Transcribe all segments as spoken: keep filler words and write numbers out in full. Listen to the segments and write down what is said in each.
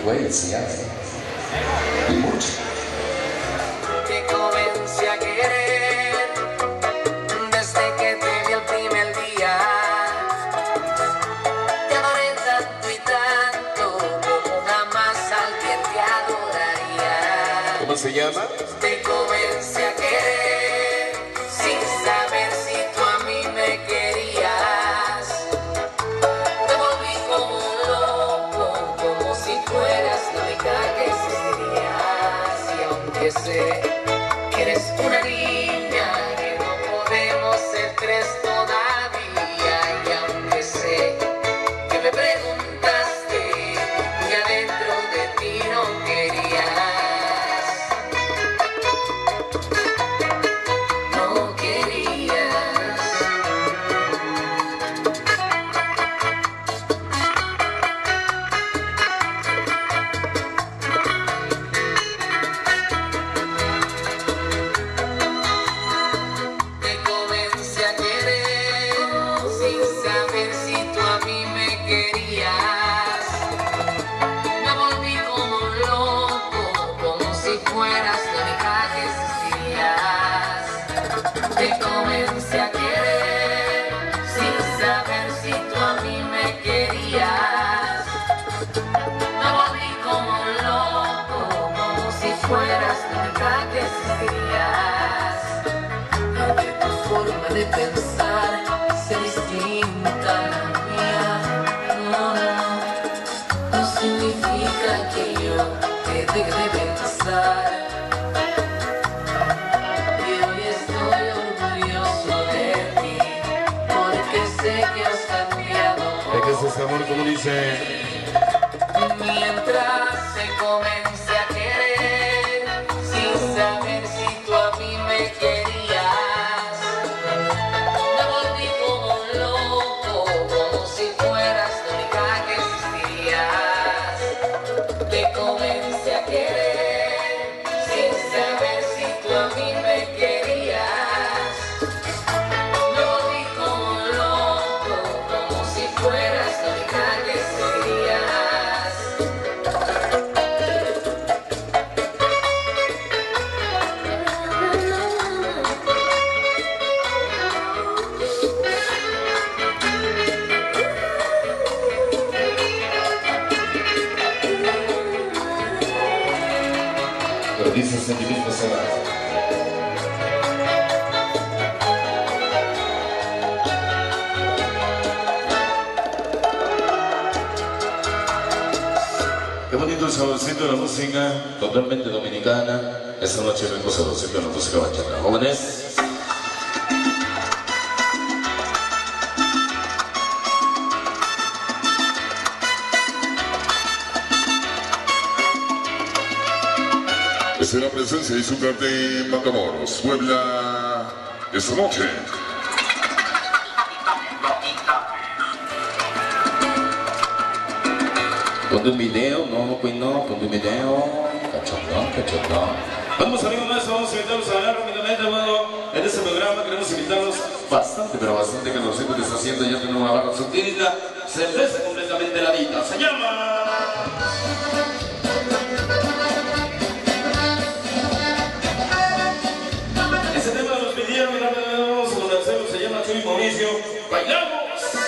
güey, se llama. Y mucho. Te comencé a querer desde que te vi el primer día. Te adoré tanto y tanto como jamás alguien te adoraría. ¿Cómo se llama? Te comencé a querer sin saber si tú a mí me querías. Me volví como un loco, como si fueras la única que existirías. Y aunque sé que eres una niña, que no podemos ser tres todavía, y aunque sé que me preguntaste que adentro de ti no querías. Te comencé a querer sin saber si tú a mí me querías. Me volví como un loco, como si fueras la única que existirías. Aunque tu forma de pensar sea distinta a la mía, no, no, no significa que yo te deje de pensar. Ese amor, como dice. Mientras te comencé a querer sin saber si tú a mí me querías. Me volví como un loco, como si fueras la única que existirías. Te comencé a querer sin saber si tú a mí me querías. Me volví como un loco, como si fueras dice sentimiento cerrado. Qué bonito el saborcito de la música, totalmente dominicana. Esta noche vengo saborcito de la música bachata. Jóvenes. Es la presencia y su de Matamoros, Puebla, esta noche. Ponte un video, no, pues no, ponte un video. Cachondón, cachondón. Vamos amigos nuestros, vamos a invitarlos a hablar rápidamente, bueno, en este programa queremos invitarlos bastante, pero bastante calorcito que está haciendo, ya tenemos una barra sutilita, cerveza completamente heladita, se llama... Ese tema nos pidieron, vamos a conocerlo, se llama Chuy Mauricio, ¡bailamos!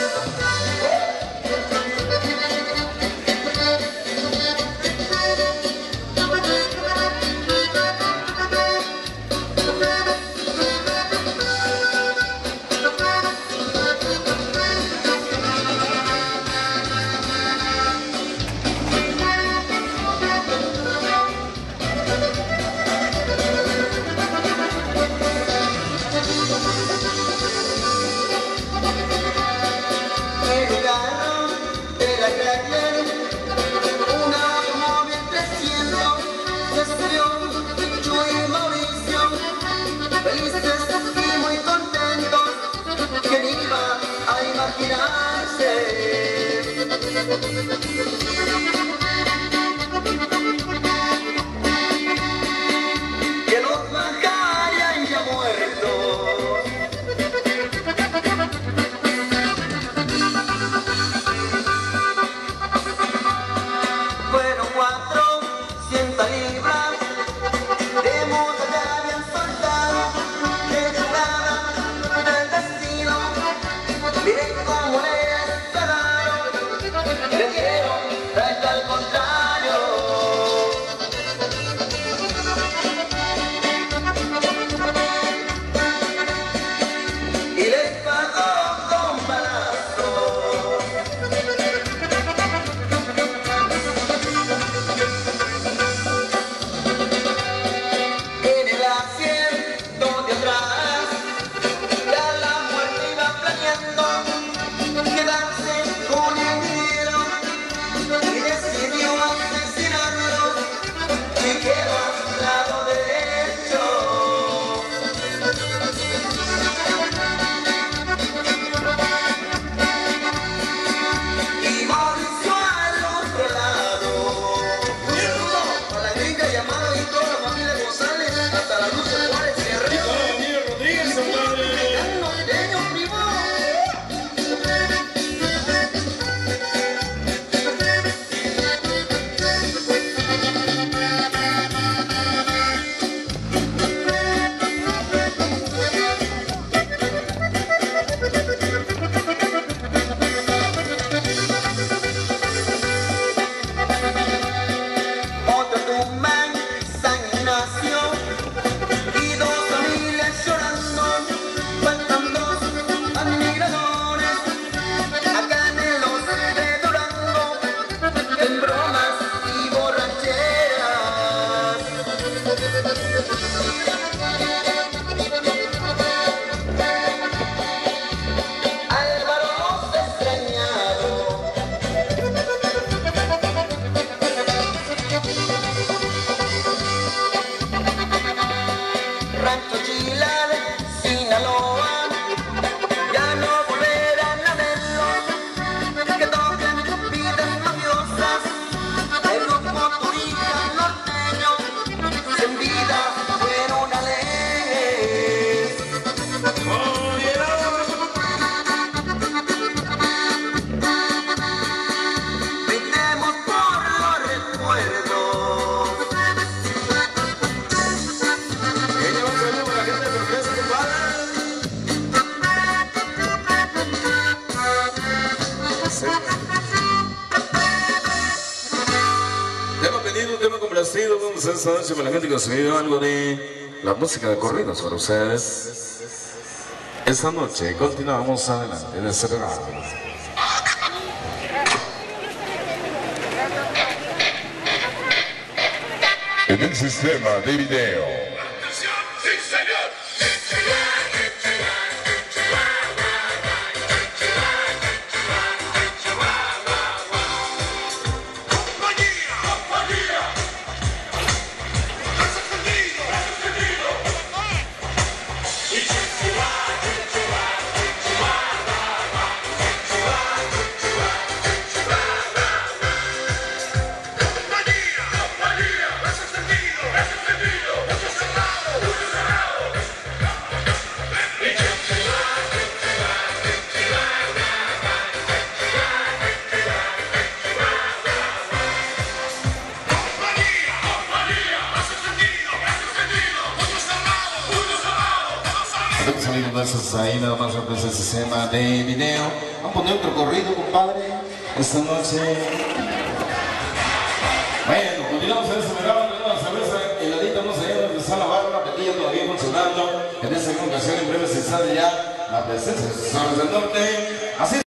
Que los bajarían ya muertos. Bueno, cuando Rancho Chilán, Sinaloa, ya no volverán a verlos, que toquen vidas mafiosas, el grupo turista norteño, sin vida fueron a ley. Brindemos por los recuerdos. Tema pedido, tema complacido, vamos a esta noche para la gente que nos pidió algo de la música de corridos para ustedes. Esta noche continuamos adelante en este programa. En el sistema de video. Amigos nuestros, ahí nada más representa el sistema de video. Vamos a poner otro corrido, compadre, esta noche. Bueno, continuamos en este programa, tenemos la cerveza heladita, no se llena, está la barra, la pequeña todavía funcionando. En esta ocasión, en breves instantes ya, la presencia de los del norte. Así